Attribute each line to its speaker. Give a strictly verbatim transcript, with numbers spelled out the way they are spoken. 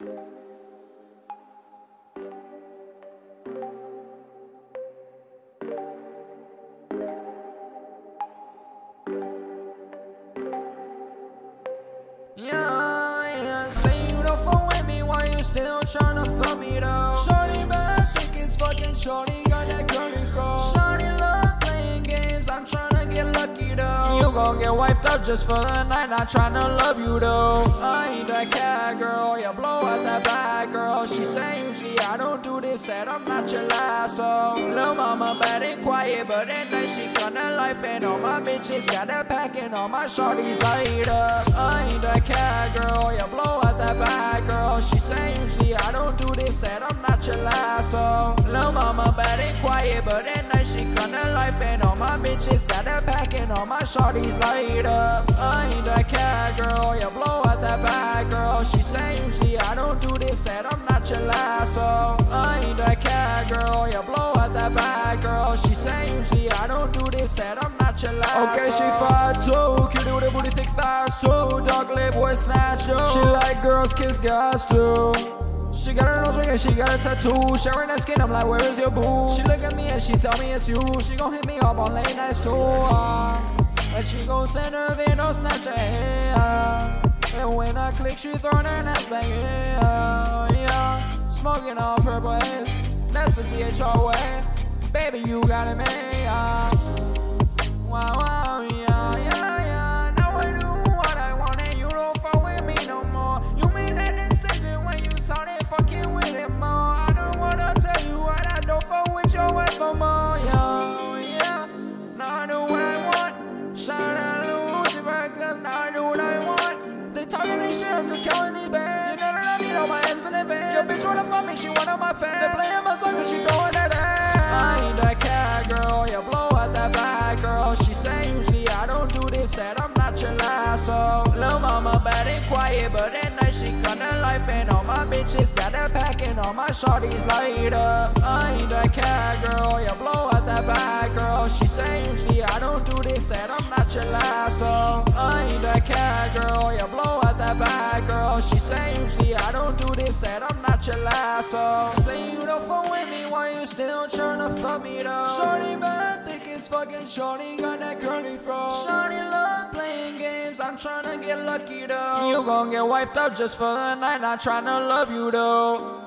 Speaker 1: Yeah, yeah, say you don't fuck with me, why you still tryna fuck me though? Shorty, but I think it's fucking shorty, got that curly fro. Shorty love playing games, I'm tryna get lucky though. You gon' get wiped up just for the night, not tryna love you though. I ain't that cat girl, you blow out that bad girl. She say usually I don't do this, said I'm not your last oh. Lil' mama bad and quiet, but at night she gonna life. And all my bitches got that pack and all my shorties light up. I ain't that cat girl, you blow out that bad girl. She say usually I don't do this, said I'm not your last oh. Lil' mama bad and quiet, but at night she gonna life. And all my bitches got that pack and all my shorties light up. I ain't that cat girl, you blow out that bad girl. She say usually I don't do this, said I'm not your last oh. I ain't that cat girl, you blow out that bad girl. She say usually I don't do this, said I'm not your last.
Speaker 2: Okay, she five two, cutie with a booty thick thighs too. Dark lip boy snatch you. She like girls kiss guys too. She got her nose ring and she got a tattoo. Sharing her skin, I'm like, where is your boo? She look at me and she tell me it's you. She gon' hit me up on late nights too. uh, And she gon' send her video Snapchat, yeah. And when I click, she throwin' her ass back, yeah, yeah. Smoking on purple haze, that's the C H O way. Baby, you got it, man, yeah. Wow, wow, yeah, yeah, yeah. Now I do what I want and you don't fuck with me no more. You made that decision when you started fucking with it more. I don't wanna tell you what I don't fuck with your ass no more, yeah, yeah. Now I do what I want. Shout out to Lucifer, cause now I do what I want. They talking this shit, I'm just counting these bands. You know that I need all my M's in advance. Your bitch wanna fuck me, she one of my fans. They playing my song cause she throwing that ass. I ain't that cat girl, you blow out that bad girl. She say usually I don't do this, said I'm not your last oh. Lil' mama bad and quiet, but at night she gonna life. And all my bitches got that pack and all my shorties light up. I ain't that cat girl, you blow out that bad girl. She say usually I don't do this, said I'm not your last oh. I ain't that cat girl, you blow out that bad girl. She say usually I don't do this, said I'm not your last oh. Say you don't fuck with me, why you still tryna fuck me though? Shorty bad, think it's fucking shorty, got that curly fro. Shorty love playing games, I'm tryna get lucky though. You gon' get wiped up just for the night, not tryna love you though.